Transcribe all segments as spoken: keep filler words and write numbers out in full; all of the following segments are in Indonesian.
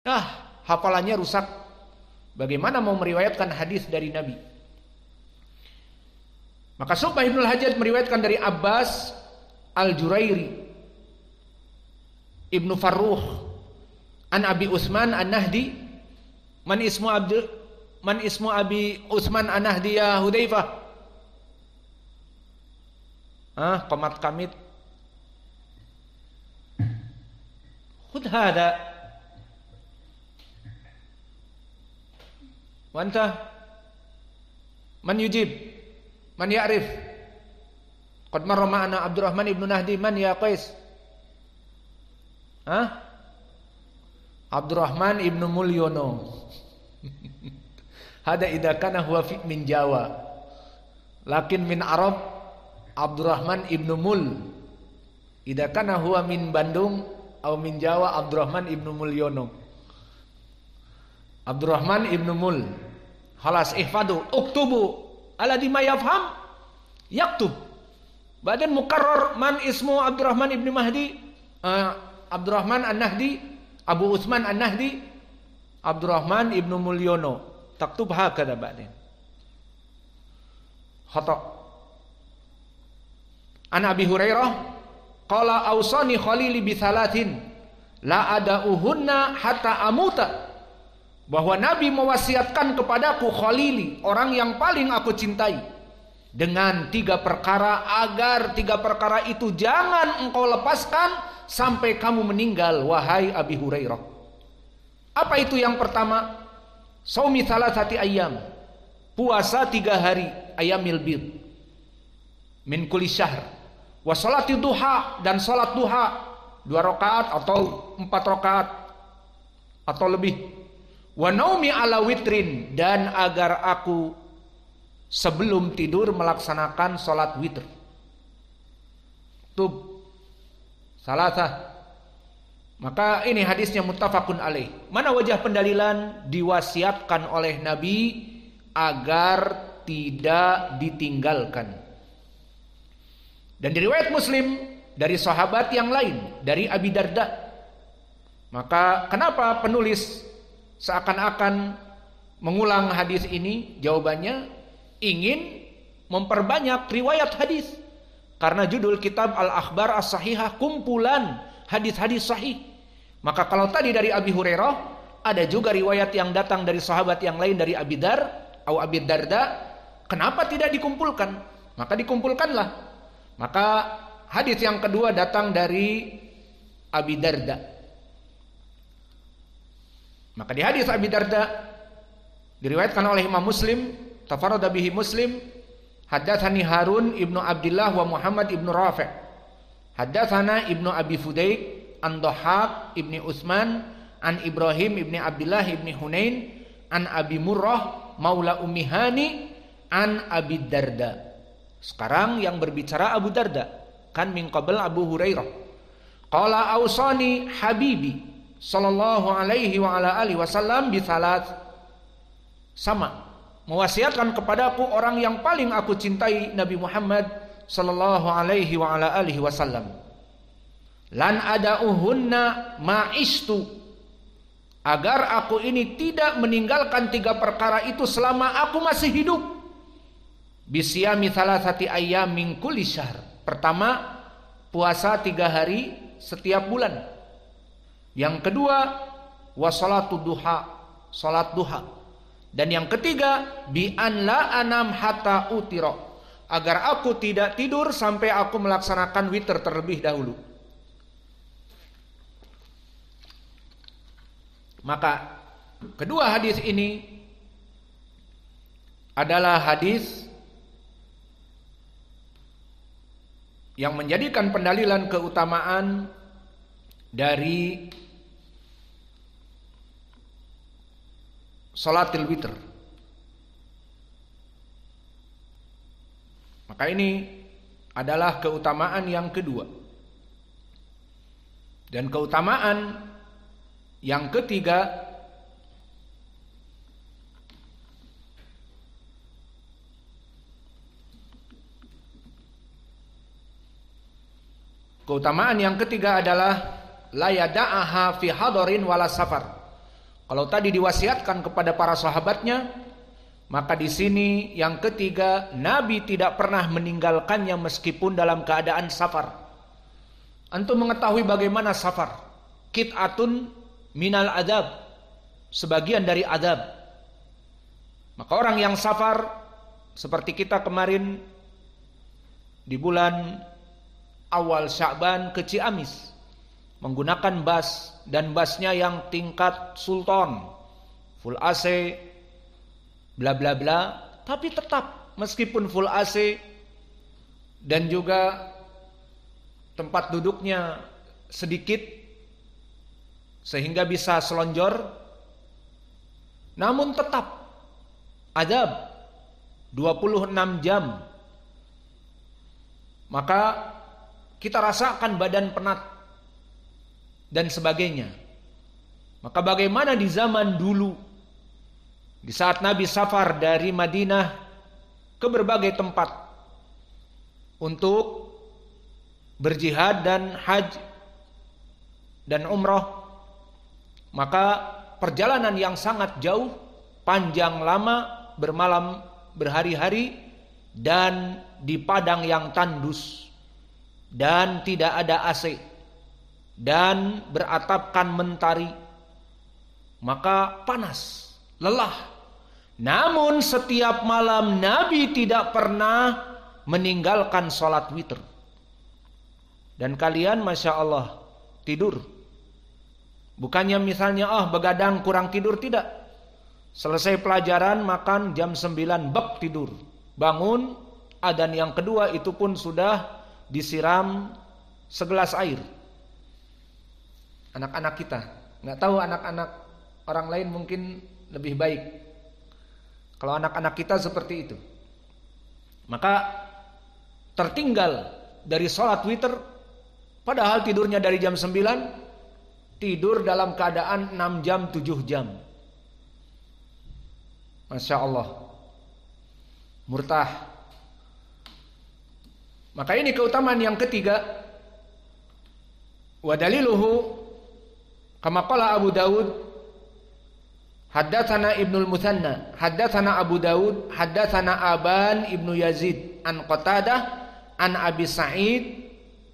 Ah, hafalannya rusak. Bagaimana mau meriwayatkan hadis dari Nabi? Maka Syu'bah Ibnul Hajjaj meriwayatkan dari Abbas Al-Jurairi Ibnu Farruh an Abi Utsman An-Nahdi, man ismu Abdul man ismu Abi Utsman An-Nahdi ya Hudzaifah. Ah, qamat kamit. Khudh hada. Wa anta man yujib? Man ya'rif? Qad marra ma'ana Abdurrahman ibnu Nahdi, man ya Qais? Hah? Abdurrahman ibnu Mulyono. Hada idza kana huwa fi min Jawa. Lakin min Arab Abdurrahman ibnu Mul. Idza kana huwa min Bandung atau min Jawa Abdurrahman ibnu Mulyono. Abdurrahman ibnu Mul. Khalas ihfadu, uktubu alladhi ma yafham yaktub. Badan mukarrar man ismu Abdurrahman ibnu Mahdi, uh, Abdurrahman An-Nahdi, Abu Utsman An-Nahdi, Abdurrahman ibnu Mulyono. Taktub hakada ba'din. Khata. An Abi Hurairah qala awsani khalili bi thalathin la ada'uhunna hatta amuta. Bahwa Nabi mewasiatkan kepadaku khalili, orang yang paling aku cintai, dengan tiga perkara, agar tiga perkara itu jangan engkau lepaskan sampai kamu meninggal, wahai Abi Hurairah. Apa itu yang pertama? Shaumi thalathati ayyam, puasa tiga hari, ayyamil bid, min kulli syahr, wa sholati duha, dan salat duha dua rakaat atau empat rakaat atau lebih. Wa naumi ala witrin, dan agar aku sebelum tidur melaksanakan salat witr. Tub salatah. Maka ini hadisnya muttafaqun alaih. Mana wajah pendalilan diwasiatkan oleh Nabi agar tidak ditinggalkan. Dan di riwayat Muslim dari sahabat yang lain, dari Abi Darda. Maka kenapa penulis seakan-akan mengulang hadis ini? Jawabannya ingin memperbanyak riwayat hadis. Karena judul kitab Al-Akhbar As-Sahihah, kumpulan hadis-hadis sahih. Maka kalau tadi dari Abi Hurairah, ada juga riwayat yang datang dari sahabat yang lain, dari Abi Dar atau Abi Darda. Kenapa tidak dikumpulkan? Maka dikumpulkanlah. Maka hadis yang kedua datang dari Abi Darda. Maka di hadis Abi Darda diriwayatkan oleh Imam Muslim, tafarrada bihi Muslim, haddatsani Harun ibnu Abdullah wa Muhammad ibnu Rafi', haddatsana ibnu Abi Fudayk an Dhahhak ibni Utsman an Ibrahim ibni Abdullah ibni Hunain an Abi Murrah maula Ummi Hani an Abi Darda. Sekarang yang berbicara Abu Darda, kan min qabl Abu Hurairah. Qala ausani habibi sallallahu alaihi wa ala alihi wasallam bi salat. Sama, mewasiatkan kepadaku orang yang paling aku cintai, Nabi Muhammad sallallahu alaihi wa ala alihi wasallam. Lan ada'uhunna ma'istu, agar aku ini tidak meninggalkan tiga perkara itu selama aku masih hidup. Bisyami thalathati ayyam min kulli syahr. Pertama, puasa tiga hari setiap bulan. Yang kedua, wassalatu duha, salat duha. Dan yang ketiga, bi an la anam hatta utira, agar aku tidak tidur sampai aku melaksanakan witir terlebih dahulu. Maka kedua hadis ini adalah hadis yang menjadikan pendalilan keutamaan dari salatil witr. Maka ini adalah keutamaan yang kedua. Dan keutamaan yang ketiga Keutamaan yang ketiga adalah la yada'aha fi hadarin wala safar. Kalau tadi diwasiatkan kepada para sahabatnya, maka di sini yang ketiga, Nabi tidak pernah meninggalkannya meskipun dalam keadaan safar. Antum mengetahui bagaimana safar? Qit'atun minal adab, sebagian dari adab. Maka orang yang safar seperti kita kemarin di bulan awal Sya'ban ke Ciamis, menggunakan bus, dan busnya yang tingkat sultan, full A C, bla bla bla, tapi tetap meskipun full A C dan juga tempat duduknya sedikit sehingga bisa selonjor, namun tetap adab dua puluh enam jam. Maka kita rasakan badan penat dan sebagainya. Maka bagaimana di zaman dulu, di saat Nabi safar dari Madinah ke berbagai tempat untuk berjihad dan haji dan umrah, maka perjalanan yang sangat jauh, panjang, lama, bermalam, berhari-hari, dan di padang yang tandus dan tidak ada A C dan beratapkan mentari, maka panas, lelah. Namun setiap malam Nabi tidak pernah meninggalkan sholat witir. Dan kalian Masya Allah tidur, bukannya misalnya oh begadang kurang tidur, tidak. Selesai pelajaran makan jam sembilan bek tidur, bangun adzan yang kedua itu pun sudah disiram segelas air. Anak-anak kita, nggak tahu anak-anak orang lain mungkin lebih baik. Kalau anak-anak kita seperti itu, maka tertinggal dari sholat witir, padahal tidurnya dari jam sembilan, tidur dalam keadaan enam jam, tujuh jam. Masya Allah, murtah. Maka ini keutamaan yang ketiga. Wa daliluhu kama qala Abu Dawud, haddatsana Ibnul Mutsanna, haddatsana Abu Dawud, haddatsana Aban Ibnu Yazid an Qatadah an Abi Sa'id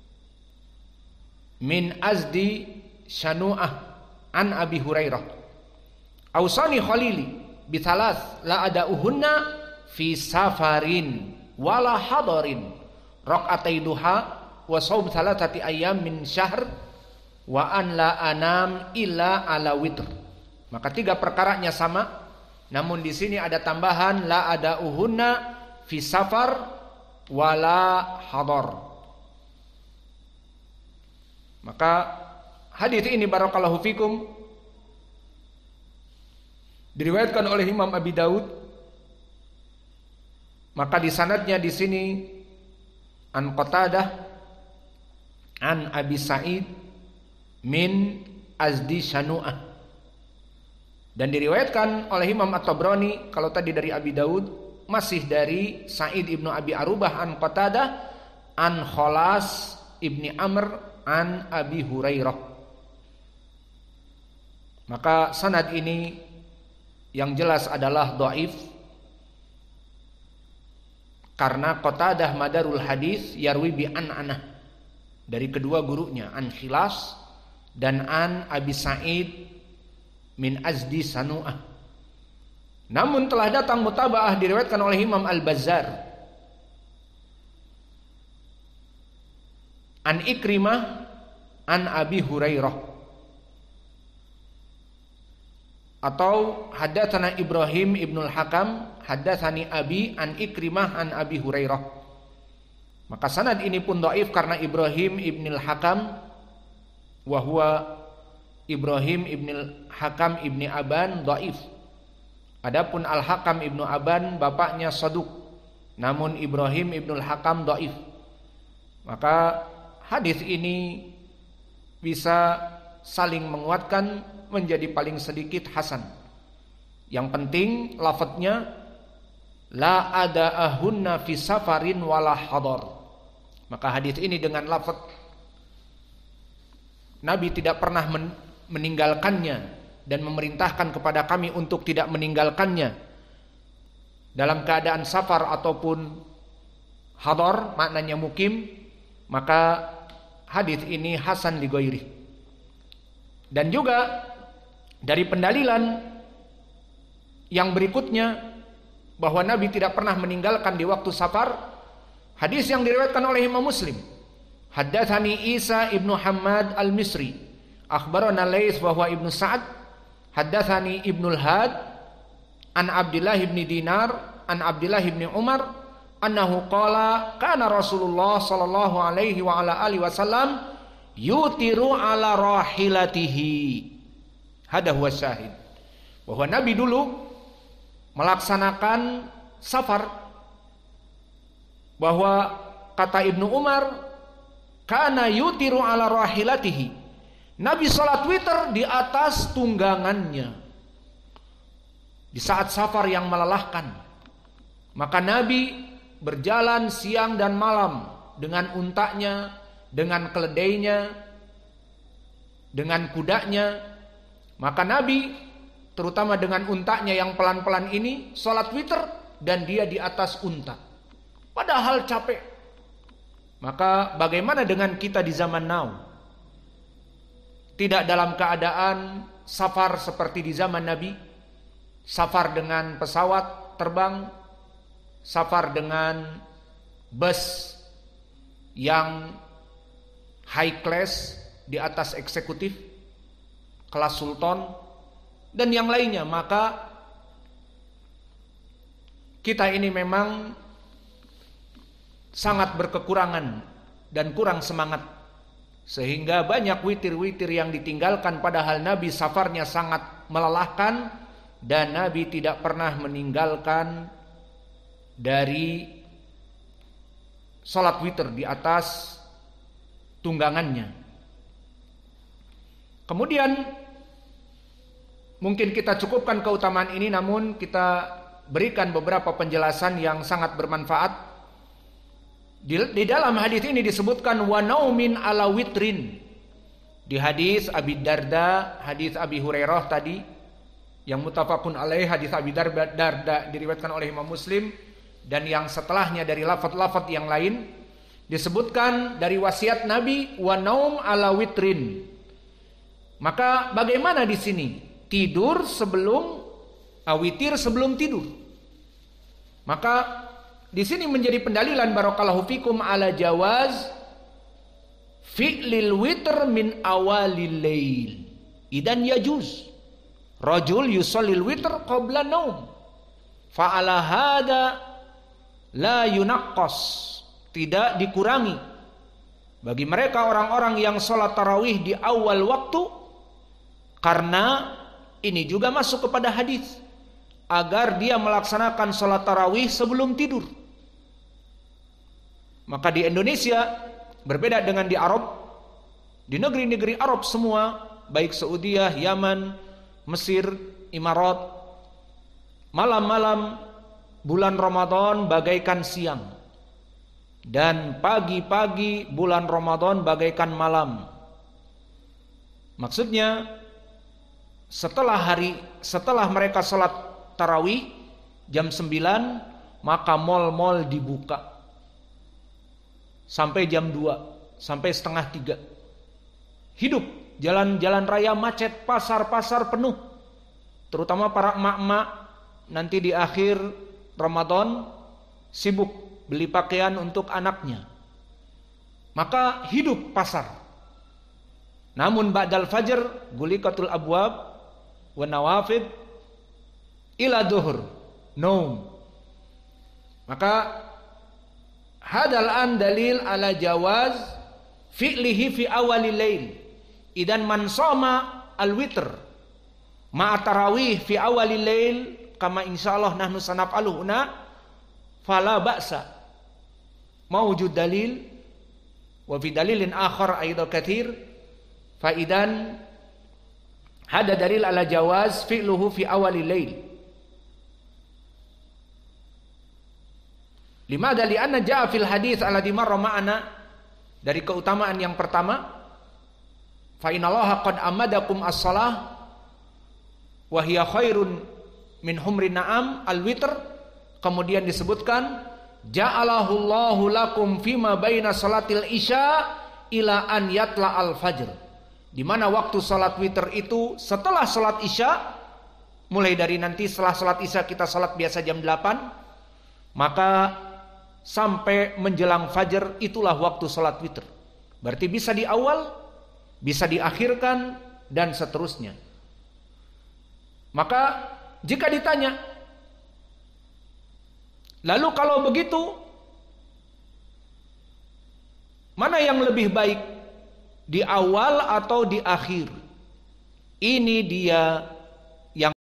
min Azdi Shanu'ah an Abi Hurairah. Ausani Khalili bithalas la ada'uhunna fi safarin wala hadarin, raq'atai duha wa shaum thalathati ayyam min syahr wa an la anam illa ala witr. Maka tiga perkaranya sama, namun di sini ada tambahan la ada'uhunna fi safar wala hadar. Maka hadis ini barakallahu fikum diriwayatkan oleh Imam Abi Daud. Maka di sanadnya di sini an Qatadah an Abi Sa'id min Azdi Shanu'ah, dan diriwayatkan oleh Imam At-Tabrani. Kalau tadi dari Abi Daud, masih dari Sa'id ibnu Abi Arubah an Qatadah an Kholas ibni Amr an Abi Hurairah. Maka sanad ini yang jelas adalah dhaif, karena Qatadah madarul hadis yarwi bi an anah, dari kedua gurunya, an Khilas dan an Abi Sa'id min Azdi Sanu'ah. Namun telah datang mutabaah diriwayatkan oleh Imam Al-Bazzar an Ikrimah an Abi Hurairah, atau haddatsana Ibrahim ibnul Hakam haddatsani Abi an Ikrimah an Abi Hurairah. Maka sanad ini pun dhaif karena Ibrahim ibnul Hakam wa huwa Ibrahim ibnul Hakam ibni Aban dhaif. Adapun Al-Hakam ibnu Aban bapaknya saduq, namun Ibrahim ibnul Hakam dhaif. Maka hadis ini bisa saling menguatkan menjadi paling sedikit hasan. Yang penting lafadznya la ada'ahunna fi safarin wala hadar. Maka hadis ini dengan lafadz Nabi tidak pernah men- meninggalkannya dan memerintahkan kepada kami untuk tidak meninggalkannya dalam keadaan safar ataupun hadar, maknanya mukim, maka hadis ini hasan li ghairi. Dan juga dari pendalilan yang berikutnya bahwa Nabi tidak pernah meninggalkan di waktu safar, hadis yang diriwayatkan oleh Imam Muslim. Haddatsani Isa ibnu Hammad al-Misri, akhbarana Laits wa huwa ibnu Sa'ad, haddatsani Ibnul Had an Abdullah ibn Dinar an Abdullah ibn Umar annahu qala kana Rasulullah sallallahu alaihi wa ala alihi wasallam yutiru ala rahilatihi. Hada huwa syahid. Bahwa Nabi dulu melaksanakan safar, bahwa kata Ibnu Umar kana yutiru ala rahilatihi, Nabi salat witir di atas tunggangannya di saat safar yang melelahkan. Maka Nabi berjalan siang dan malam dengan untanya, dengan keledainya, dengan kudanya. Maka Nabi terutama dengan untanya yang pelan-pelan ini salat witir dan dia di atas unta, padahal capek. Maka bagaimana dengan kita di zaman now? Tidak dalam keadaan safar seperti di zaman Nabi, safar dengan pesawat terbang, safar dengan bus yang high class di atas eksekutif, kelas sultan dan yang lainnya. Maka kita ini memang sangat berkekurangan dan kurang semangat, sehingga banyak witir-witir yang ditinggalkan padahal Nabi safarnya sangat melelahkan dan Nabi tidak pernah meninggalkan dari salat witir di atas tunggangannya. Kemudian mungkin kita cukupkan keutamaan ini, namun kita berikan beberapa penjelasan yang sangat bermanfaat. Di, di dalam hadis ini disebutkan wa naumin ala witrin. Di hadis Abi Darda, hadis Abi Hurairah tadi yang muttafaqun alaih, hadis Abi Darda, Darda diriwayatkan oleh Imam Muslim, dan yang setelahnya dari lafaz-lafaz yang lain disebutkan dari wasiat Nabi wa naum ala witrin. Maka bagaimana di sini? Tidur sebelum awitir, sebelum tidur. Maka di sini menjadi pendalilan barakallahu fikum ala jawaz fi'lil witr min awalil lail. Idan yajuz rajul yusallil witr qabla naum. Fa ala hada la yunaqqas, tidak dikurangi bagi mereka orang-orang yang salat tarawih di awal waktu, karena ini juga masuk kepada hadis agar dia melaksanakan salat tarawih sebelum tidur. Maka di Indonesia berbeda dengan di Arab. Di negeri-negeri Arab semua, baik Saudiyah, Yaman, Mesir, Imarat, malam-malam bulan Ramadan bagaikan siang, dan pagi-pagi bulan Ramadan bagaikan malam. Maksudnya setelah hari setelah mereka salat tarawih jam sembilan, maka mal-mal dibuka sampai jam dua, sampai setengah tiga. Hidup, jalan-jalan raya macet, pasar-pasar penuh. Terutama para emak-emak nanti di akhir Ramadan sibuk beli pakaian untuk anaknya. Maka hidup pasar. Namun ba'dal fajr gulikatul abwab wa nawafid ila duhur naum. Maka hadal an dalil ala jawaz fi'lihi fi awalil lail. Idan man shoma al witr ma'a tarawih fi awalil lail kama insyaallah nahnu sanaf'aluhu huna fala ba'sa. Mawjud dalil wa fi dalilin akhar aidan katsir fa idan hada dalil ala jawaz fi'luhu fi awalil lail. Limadha li'anna ja'a fil hadits alladhi marra ma'ana, dari keutamaan yang pertama, fa innallaha qad amadakum as-shalah wa hiya khairun min humrin na'am, al-witr. Kemudian disebutkan ja'alahu Allahu lakum fima baina salatil isya ila an yatla al-fajr. Di mana waktu salat witir itu setelah salat isya, mulai dari nanti setelah salat isya kita salat biasa jam delapan, maka sampai menjelang fajar itulah waktu salat witir. Berarti bisa di awal, bisa diakhirkan, dan seterusnya. Maka jika ditanya, lalu kalau begitu mana yang lebih baik, di awal atau di akhir? Ini dia